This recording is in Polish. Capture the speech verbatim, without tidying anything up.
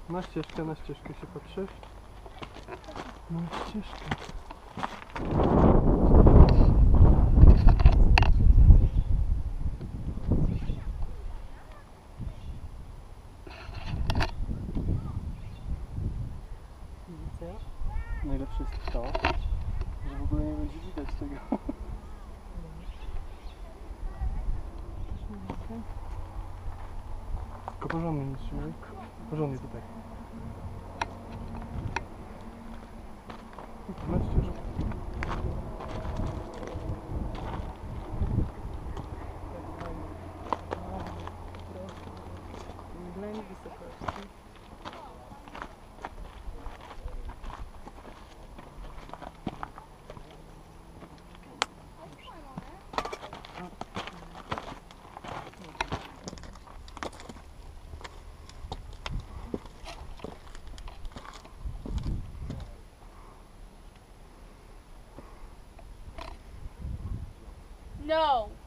Na ścieżkę, na ścieżkę się patrzysz. Na ścieżkę. Widzę. Najlepsze jest to, że w ogóle nie będzie widać tego. Tylko porządnie nie trzymaj. Porządnie tutaj. Na ścieżkę. Mgleń wysokości. No.